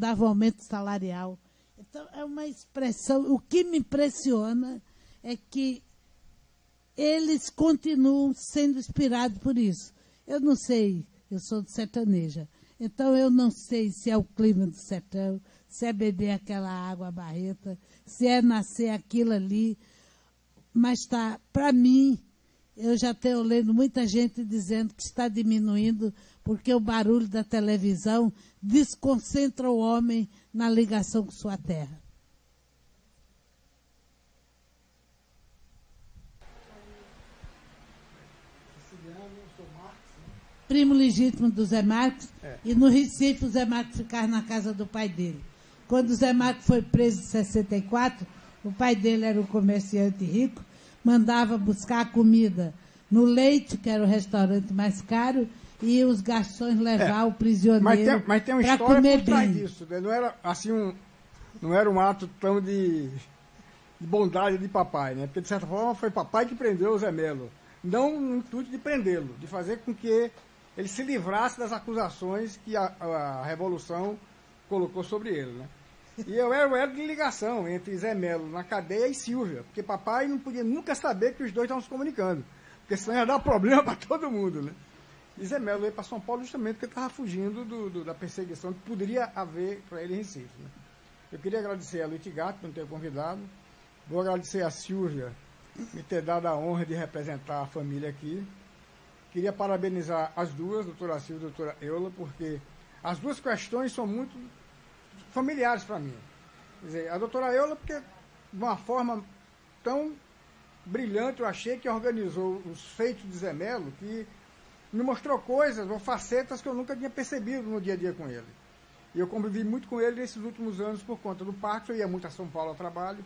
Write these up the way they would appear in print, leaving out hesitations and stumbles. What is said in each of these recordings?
dava aumento salarial. Então, é uma expressão. O que me impressiona é que eles continuam sendo inspirados por isso. Eu não sei, eu sou de sertaneja, então eu não sei se é o clima do sertão, se é beber aquela água barreta, se é nascer aquilo ali, mas está, para mim, eu já tenho lendo muita gente dizendo que está diminuindo porque o barulho da televisão desconcentra o homem na ligação com sua terra. Primo legítimo do Zé Marcos, e no Recife o Zé Marcos ficava na casa do pai dele. Quando o Zé Marcos foi preso em 64, o pai dele era um comerciante rico, mandava buscar comida no Leite, que era o restaurante mais caro, e os garçons levar o prisioneiro mas tem uma para história comer por trás bem. disso. Né? Não era assim não era um ato tão de bondade de papai, né? Porque de certa forma foi papai que prendeu o Zé Melo. Não no intuito de prendê-lo, de fazer com que ele se livrasse das acusações que a Revolução colocou sobre ele, né? E eu era o elo de ligação entre Zé Melo na cadeia e Silvia, porque papai não podia nunca saber que os dois estavam se comunicando, porque senão ia dar problema para todo mundo, né? E Zé Melo veio para São Paulo justamente porque ele estava fugindo da perseguição que poderia haver para ele em Recife, né? Eu queria agradecer a Litigato por me ter convidado, vou agradecer a Silvia me ter dado a honra de representar a família aqui. Queria parabenizar as duas, doutora Silvia e doutora Eula, porque as duas questões são muito familiares para mim. Quer dizer, a doutora Eula, porque de uma forma tão brilhante, eu achei que organizou os feitos de Zé Melo, que me mostrou coisas ou facetas que eu nunca tinha percebido no dia a dia com ele. E eu convivi muito com ele nesses últimos anos por conta do parque, eu ia muito a São Paulo a trabalho.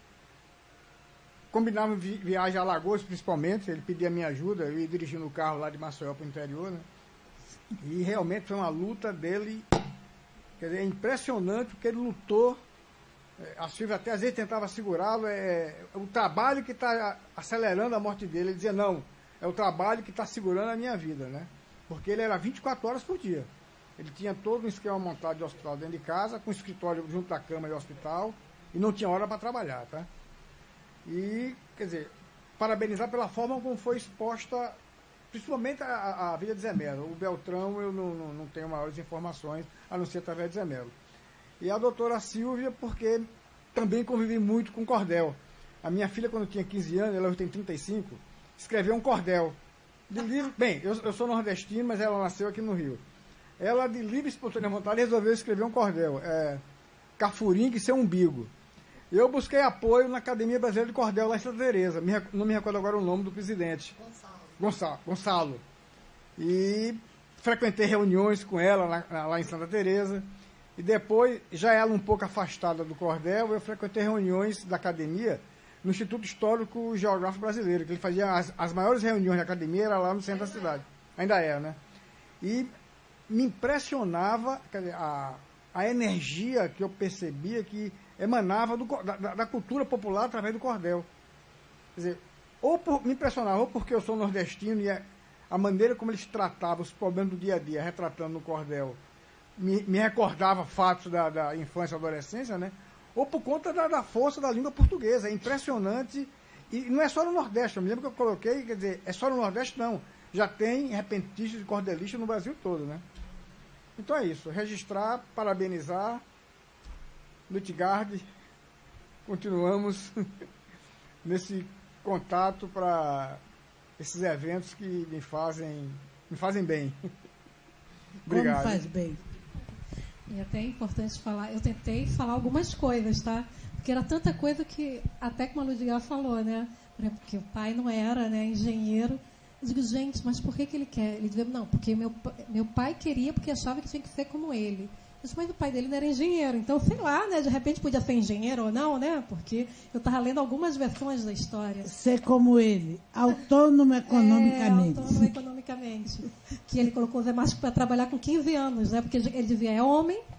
Combinava viagem a Alagoas, principalmente, ele pedia minha ajuda, eu ia dirigindo o carro lá de Maceió para o interior, né? E realmente foi uma luta dele, quer dizer, é impressionante o que ele lutou. A Silvia até às vezes tentava segurá-lo, o trabalho que está acelerando a morte dele. Ele dizia, não, é o trabalho que está segurando a minha vida, né? Porque ele era 24 horas por dia. Ele tinha todo um esquema montado de hospital dentro de casa, com escritório junto da cama e hospital, e não tinha hora para trabalhar, tá? E, quer dizer, parabenizar pela forma como foi exposta, principalmente a vida de Zé Melo. O Beltrão eu não tenho maiores informações, a não ser através de Zé Melo. E a doutora Silvia, porque também convivi muito com cordel. A minha filha, quando tinha 15 anos, ela hoje tem 35, escreveu um cordel. De livre, bem, eu sou nordestino, mas ela nasceu aqui no Rio. Ela, de livre e espontânea vontade, resolveu escrever um cordel. Cafuringa e seu umbigo. Eu busquei apoio na Academia Brasileira de Cordel, lá em Santa Teresa. Não me recordo agora o nome do presidente. Gonçalo. E frequentei reuniões com ela lá em Santa Teresa. E depois, já ela um pouco afastada do cordel, eu frequentei reuniões da academia no Instituto Histórico e Geográfico Brasileiro, que ele fazia as maiores reuniões da academia, era lá no centro da cidade. Ainda é, né? E me impressionava, quer dizer, a energia que eu percebia que emanava da cultura popular através do cordel. Quer dizer, me impressionava, ou porque eu sou nordestino e a maneira como eles tratavam os problemas do dia a dia, retratando no cordel, me recordava fatos da infância e adolescência, né? Ou por conta da força da língua portuguesa. É impressionante. E não é só no Nordeste, eu me lembro que eu coloquei, quer dizer, é só no Nordeste não. Já tem repentistas e cordelistas no Brasil todo, né? Então é isso, registrar, parabenizar, Lutgard, continuamos nesse contato para esses eventos que me fazem bem. Obrigado. Como faz bem? E até é importante falar, eu tentei falar algumas coisas, tá? Porque era tanta coisa que, até como a Ludgard falou, né? Por exemplo, que o pai não era, né, engenheiro. Eu digo, gente, mas por que ele quer? Ele dizia, não, porque meu pai queria porque achava que tinha que ser como ele. Mas o pai dele não era engenheiro, então, sei lá, né? De repente podia ser engenheiro ou não, né? Porque eu estava lendo algumas versões da história. Ser como ele, autônomo economicamente. Autônomo economicamente. Que ele colocou o Zé Márcio para trabalhar com 15 anos, né? Porque ele dizia, é homem,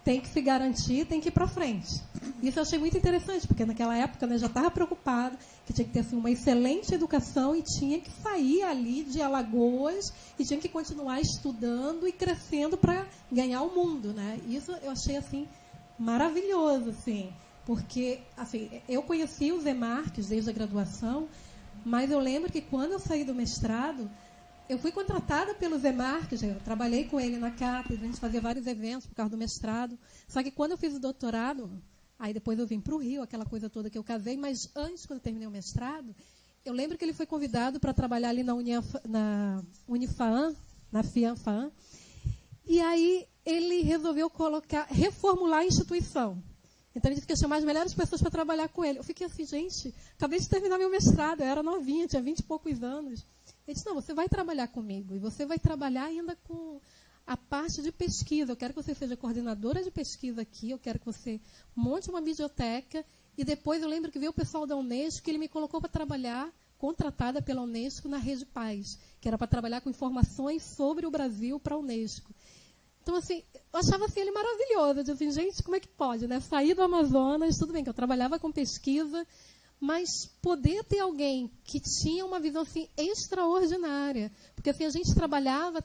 tem que se garantir, tem que ir para frente. Isso eu achei muito interessante, porque naquela época, né, já estava preocupado que tinha que ter assim, uma excelente educação e tinha que sair ali de Alagoas e tinha que continuar estudando e crescendo para ganhar o mundo, né? Isso eu achei assim maravilhoso, assim, porque assim, eu conheci o Zé Marques desde a graduação, mas eu lembro que quando eu saí do mestrado, eu fui contratada pelo Zé Marques, eu trabalhei com ele na cátedra, a gente fazia vários eventos por causa do mestrado. Só que quando eu fiz o doutorado, aí depois eu vim para o Rio, aquela coisa toda que eu casei, mas antes, quando eu terminei o mestrado, eu lembro que ele foi convidado para trabalhar ali na Unifaam, na FIAM-FAAM, e aí ele resolveu reformular a instituição. Então ele disse que ia chamar as melhores pessoas para trabalhar com ele. Eu fiquei assim, gente, acabei de terminar meu mestrado, eu era novinha, tinha 20 e poucos anos. Ele disse, não, você vai trabalhar comigo, e você vai trabalhar ainda com a parte de pesquisa. Eu quero que você seja coordenadora de pesquisa aqui, eu quero que você monte uma biblioteca, e depois eu lembro que veio o pessoal da Unesco, que ele me colocou para trabalhar, contratada pela Unesco, na Rede Paz, que era para trabalhar com informações sobre o Brasil para a Unesco. Então, assim, eu achava assim, ele maravilhoso. Eu disse assim, gente, como é que pode, né? Sair do Amazonas, tudo bem que eu trabalhava com pesquisa, mas poder ter alguém que tinha uma visão assim, extraordinária. Porque assim, a gente trabalhava,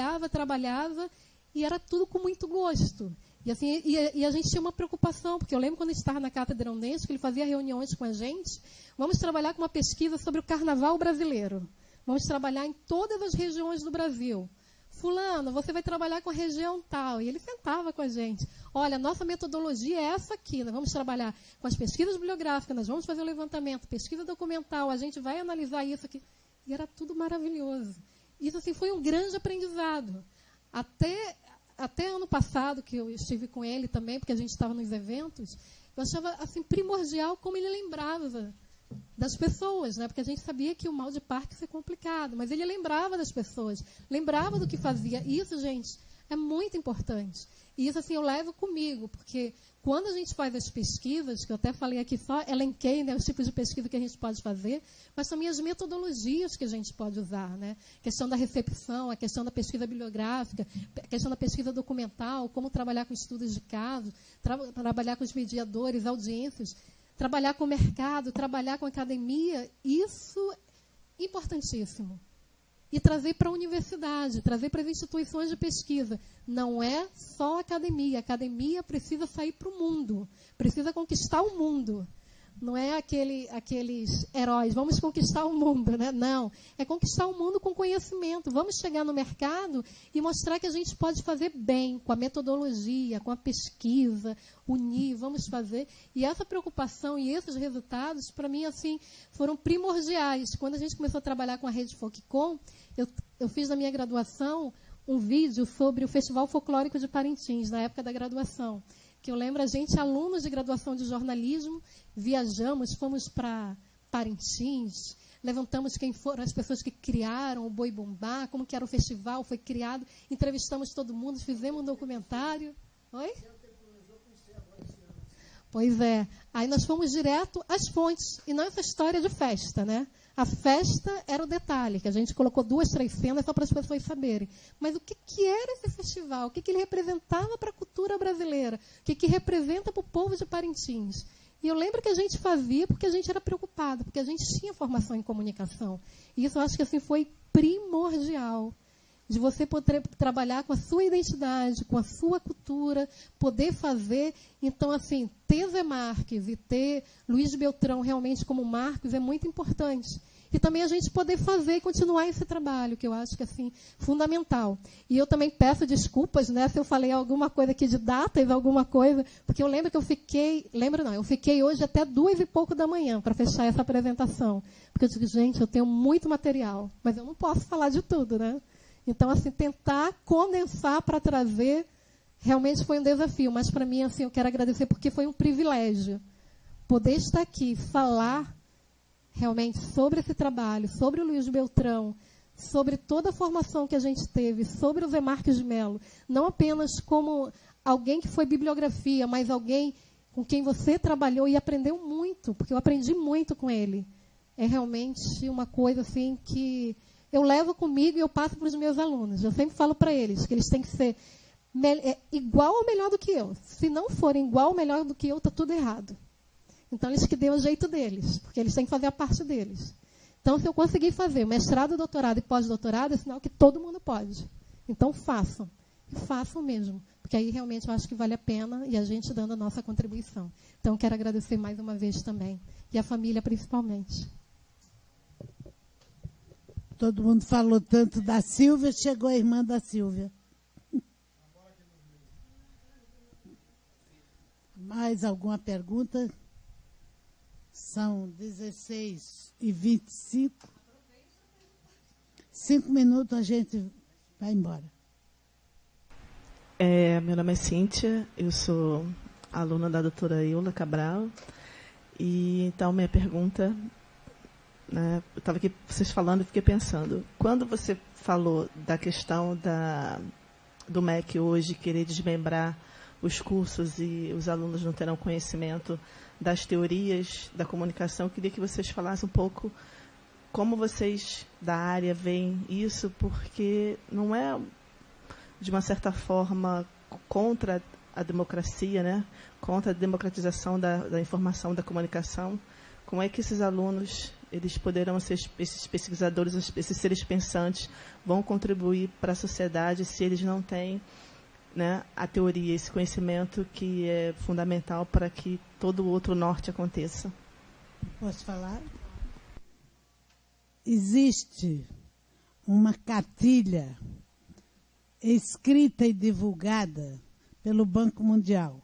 e era tudo com muito gosto. E, assim, e a gente tinha uma preocupação, porque eu lembro quando a gente estava na Cátedra Unesco, ele fazia reuniões com a gente, vamos trabalhar com uma pesquisa sobre o carnaval brasileiro. Vamos trabalhar em todas as regiões do Brasil. Fulano, você vai trabalhar com a região tal. E ele sentava com a gente. Olha, nossa metodologia é essa aqui. Nós vamos trabalhar com as pesquisas bibliográficas, nós vamos fazer o levantamento, pesquisa documental, a gente vai analisar isso aqui. E era tudo maravilhoso. Isso assim, foi um grande aprendizado. Até ano passado, que eu estive com ele também, porque a gente estava nos eventos, eu achava assim, primordial como ele lembrava das pessoas, né? Porque a gente sabia que o mal de Parkinson é complicado, mas ele lembrava das pessoas, lembrava do que fazia. E isso, gente, é muito importante. E isso, assim, eu levo comigo, porque quando a gente faz as pesquisas, que eu até falei aqui só, elenquei, né, os tipos de pesquisa que a gente pode fazer, mas também as metodologias que a gente pode usar, né? A questão da recepção, a questão da pesquisa bibliográfica, a questão da pesquisa documental, como trabalhar com estudos de caso, trabalhar com os mediadores, audiências, trabalhar com o mercado, trabalhar com a academia, isso é importantíssimo. E trazer para a universidade, trazer para as instituições de pesquisa. Não é só a academia precisa sair para o mundo, precisa conquistar o mundo. Não é aqueles heróis, vamos conquistar o mundo, né? Não, é conquistar o mundo com conhecimento. Vamos chegar no mercado e mostrar que a gente pode fazer bem, com a metodologia, com a pesquisa, unir, vamos fazer. E essa preocupação e esses resultados, para mim, assim, foram primordiais. Quando a gente começou a trabalhar com a Rede Folkcom, eu fiz na minha graduação um vídeo sobre o Festival Folclórico de Parintins, na época da graduação. Que eu lembro, a gente, alunos de graduação de jornalismo, viajamos, fomos para Parintins, levantamos quem foram as pessoas que criaram o Boi Bumbá, como que era o festival, foi criado, entrevistamos todo mundo, fizemos um documentário. Oi? Pois é. Aí nós fomos direto às fontes, e não essa história de festa, né? A festa era o detalhe, que a gente colocou 2, 3 cenas só para as pessoas saberem. Mas o que era esse festival? O que ele representava para a cultura brasileira? O que representa para o povo de Parintins? E eu lembro que a gente fazia porque a gente era preocupado, porque a gente tinha formação em comunicação. E isso eu acho que assim, foi primordial. De você poder trabalhar com a sua identidade, com a sua cultura, poder fazer. Então, assim, ter Zé Marques e ter Luiz Beltrão realmente como marcos é muito importante. E também a gente poder fazer e continuar esse trabalho, que eu acho que é assim, fundamental. E eu também peço desculpas, né, se eu falei alguma coisa aqui de datas, alguma coisa, porque eu lembro que eu fiquei hoje até 2 e pouco da manhã para fechar essa apresentação. Porque eu digo, gente, eu tenho muito material, mas eu não posso falar de tudo, né? Então, assim, tentar condensar para trazer, realmente foi um desafio. Mas, para mim, assim, eu quero agradecer porque foi um privilégio poder estar aqui, falar realmente sobre esse trabalho, sobre o Luiz Beltrão, sobre toda a formação que a gente teve, sobre o Zé Marques de Mello. Não apenas como alguém que foi bibliografia, mas alguém com quem você trabalhou e aprendeu muito, porque eu aprendi muito com ele. É realmente uma coisa, assim, que eu levo comigo e eu passo para os meus alunos. Eu sempre falo para eles que eles têm que ser igual ou melhor do que eu. Se não forem igual ou melhor do que eu, está tudo errado. Então, eles que dêem o jeito deles, porque eles têm que fazer a parte deles. Então, se eu conseguir fazer mestrado, doutorado e pós-doutorado, é sinal que todo mundo pode. Então, façam. E façam mesmo. Porque aí, realmente, eu acho que vale a pena e a gente dando a nossa contribuição. Então, quero agradecer mais uma vez também. E a família, principalmente. Todo mundo falou tanto da Silvia, chegou a irmã da Silvia. Mais alguma pergunta? São 16h25. 5 minutos a gente vai embora. Meu nome é Cíntia, eu sou aluna da doutora Eula Cabral. E então minha pergunta, né, eu estava aqui vocês falando e fiquei pensando. Quando você falou da questão do MEC hoje querer desmembrar os cursos e os alunos não terão conhecimento das teorias da comunicação, eu queria que vocês falassem um pouco como vocês da área veem isso, porque não é, de uma certa forma, contra a democracia, né? Contra a democratização da informação, da comunicação. Como é que esses alunos, eles poderão ser, esses pesquisadores, esses seres pensantes, vão contribuir para a sociedade se eles não têm, né, a teoria, esse conhecimento que é fundamental para que todo o outro norte aconteça? Posso falar? Existe uma cartilha escrita e divulgada pelo Banco Mundial.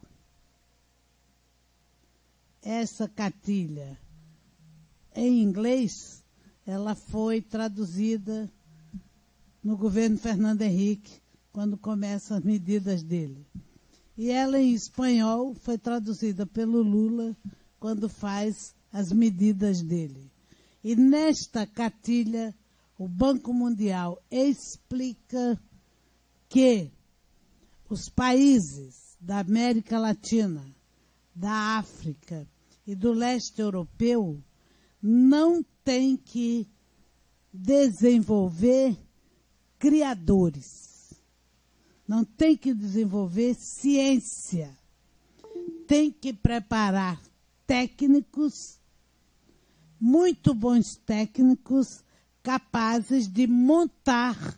Essa cartilha, em inglês, ela foi traduzida no governo Fernando Henrique, quando começam as medidas dele. E ela, em espanhol, foi traduzida pelo Lula, quando faz as medidas dele. E nesta cartilha, o Banco Mundial explica que os países da América Latina, da África e do leste europeu não têm que desenvolver criadores. Não tem que desenvolver ciência. Tem que preparar técnicos, muito bons técnicos, capazes de montar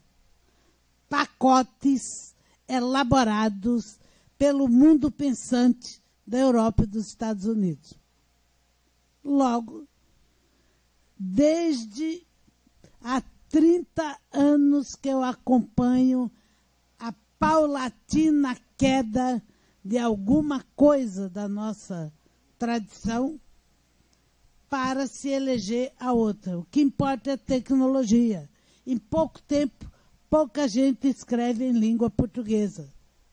pacotes elaborados pelo mundo pensante da Europa e dos Estados Unidos. Logo, desde há 30 anos que eu acompanho a paulatina queda de alguma coisa da nossa tradição para se eleger a outra. O que importa é a tecnologia. Em pouco tempo, pouca gente escreve em língua portuguesa.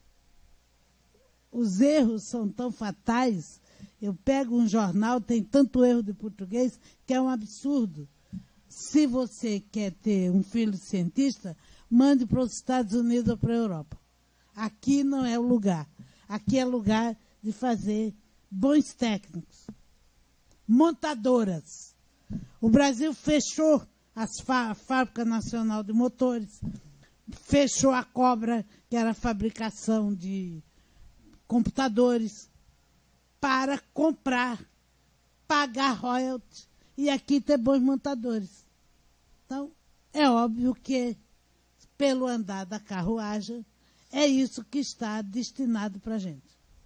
Os erros são tão fatais. Eu pego um jornal, tem tanto erro de português, que é um absurdo. Se você quer ter um filho cientista, mande para os Estados Unidos ou para a Europa. Aqui não é o lugar. Aqui é lugar de fazer bons técnicos. Montadoras. O Brasil fechou a Fábrica Nacional de Motores, fechou a Cobra, que era a fabricação de computadores, para comprar, pagar royalties e aqui ter bons montadores. Então, é óbvio que, pelo andar da carruagem, é isso que está destinado para a gente.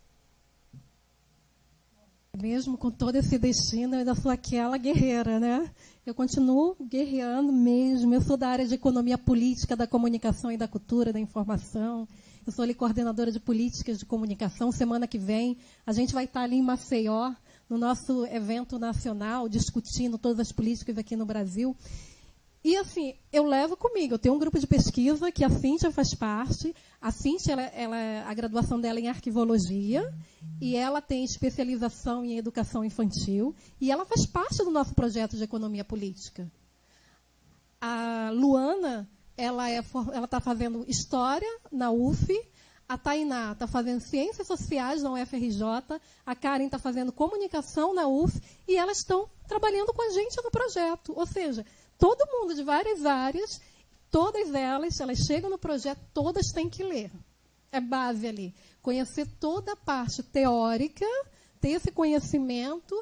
Mesmo com todo esse destino, eu ainda sou aquela guerreira, né? Eu continuo guerreando mesmo. Eu sou da área de economia política, da comunicação e da cultura, da informação. Eu sou ali coordenadora de políticas de comunicação. Semana que vem, a gente vai estar ali em Maceió, no nosso evento nacional, discutindo todas as políticas aqui no Brasil. E, assim, eu levo comigo. Eu tenho um grupo de pesquisa que a Cíntia faz parte. A Cíntia, a graduação dela é em arquivologia e ela tem especialização em educação infantil. E ela faz parte do nosso projeto de economia política. A Luana, ela está fazendo história na UF. A Tainá está fazendo ciências sociais na UFRJ. A Karen está fazendo comunicação na UF. E elas estão trabalhando com a gente no projeto. Ou seja, todo mundo de várias áreas, todas elas chegam no projeto, todas têm que ler. é base ali. Conhecer toda a parte teórica, ter esse conhecimento.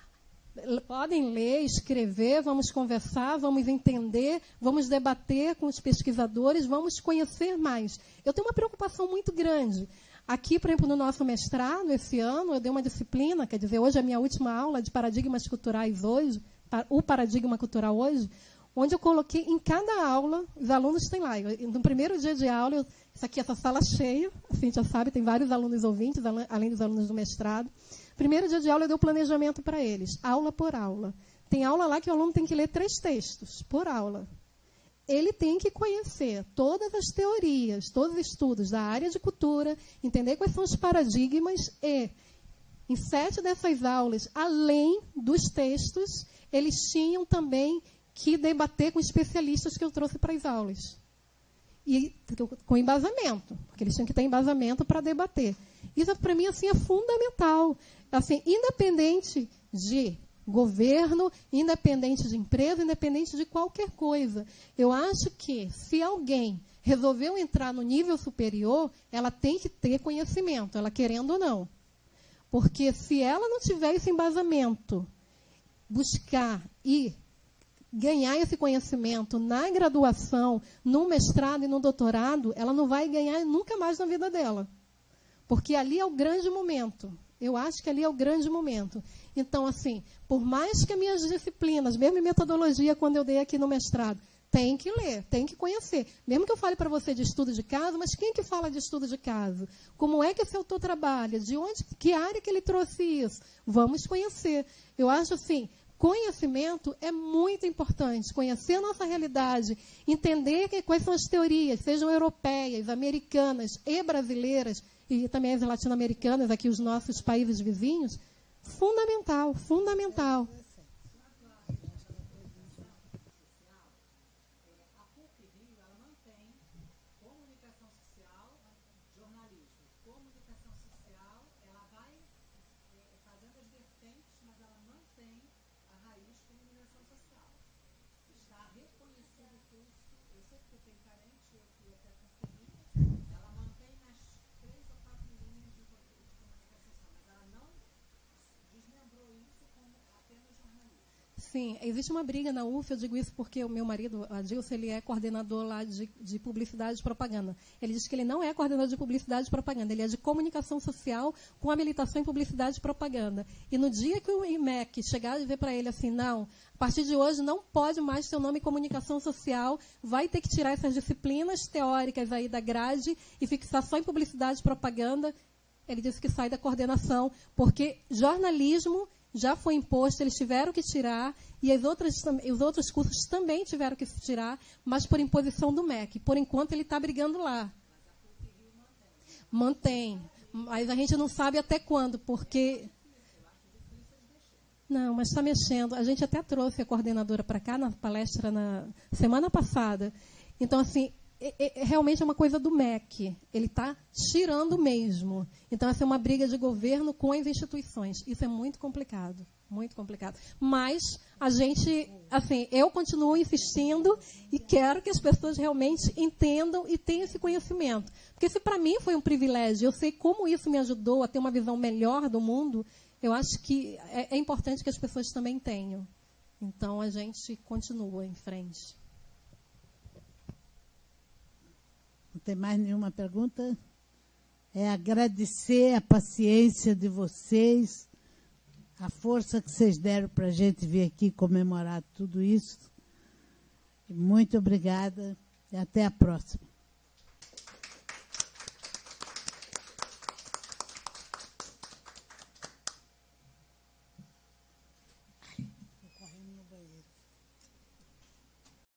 Podem ler, escrever, vamos conversar, vamos entender, vamos debater com os pesquisadores, vamos conhecer mais. Eu tenho uma preocupação muito grande. Aqui, por exemplo, no nosso mestrado, esse ano, eu dei uma disciplina, quer dizer, hoje é a minha última aula de paradigmas culturais hoje, o paradigma cultural hoje, onde eu coloquei em cada aula, os alunos têm lá, no primeiro dia de aula, essa sala cheia, a Cíntia sabe, tem vários alunos ouvintes, além dos alunos do mestrado. Primeiro dia de aula, eu dei o planejamento para eles, aula por aula. Tem aula lá que o aluno tem que ler 3 textos por aula. Ele tem que conhecer todas as teorias, todos os estudos da área de cultura, entender quais são os paradigmas e, em 7 dessas aulas, além dos textos, eles tinham também que debater com especialistas que eu trouxe para as aulas. E com embasamento, porque eles tinham que ter embasamento para debater. Isso, para mim, assim, é fundamental. Assim, independente de governo, independente de empresa, independente de qualquer coisa. Eu acho que, se alguém resolveu entrar no nível superior, ela tem que ter conhecimento, ela querendo ou não. Porque se ela não tiver esse embasamento, buscar e ganhar esse conhecimento na graduação, no mestrado e no doutorado, ela não vai ganhar nunca mais na vida dela. Porque ali é o grande momento. Eu acho que ali é o grande momento. Então, assim, por mais que as minhas disciplinas, mesmo em metodologia, quando eu dei aqui no mestrado, tem que ler, tem que conhecer. Mesmo que eu fale para você de estudo de caso, mas quem que fala de estudo de caso? Como é que esse autor trabalha? De onde, que área que ele trouxe isso? Vamos conhecer. Eu acho assim, conhecimento é muito importante. Conhecer a nossa realidade, entender quais são as teorias, sejam europeias, americanas e brasileiras, e também as latino-americanas, aqui os nossos países vizinhos, fundamental, fundamental. Sim, existe uma briga na UF, eu digo isso porque o meu marido, Adilson, ele é coordenador lá de publicidade e propaganda. Ele diz que ele não é coordenador de publicidade e propaganda, ele é de comunicação social com habilitação em publicidade e propaganda. E no dia que o IMEC chegar e dizer para ele assim, não, a partir de hoje não pode mais ter o nome comunicação social, vai ter que tirar essas disciplinas teóricas aí da grade e fixar só em publicidade e propaganda, ele disse que sai da coordenação, porque jornalismo já foi imposto, eles tiveram que tirar, e os outros cursos também tiveram que tirar, mas por imposição do MEC. Por enquanto, ele está brigando lá. Mantém. Mas a gente não sabe até quando, porque... Não, mas está mexendo. A gente até trouxe a coordenadora para cá, na palestra na semana passada. Então, assim, realmente é uma coisa do MEC. Ele está tirando mesmo. Então, essa é uma briga de governo com as instituições. Isso é muito complicado. Muito complicado. Mas a gente, assim, eu continuo insistindo e quero que as pessoas realmente entendam e tenham esse conhecimento. Porque se para mim foi um privilégio, eu sei como isso me ajudou a ter uma visão melhor do mundo, eu acho que é importante que as pessoas também tenham. Então, a gente continua em frente. Não tem mais nenhuma pergunta? É agradecer a paciência de vocês, a força que vocês deram para a gente vir aqui comemorar tudo isso. Muito obrigada e até a próxima.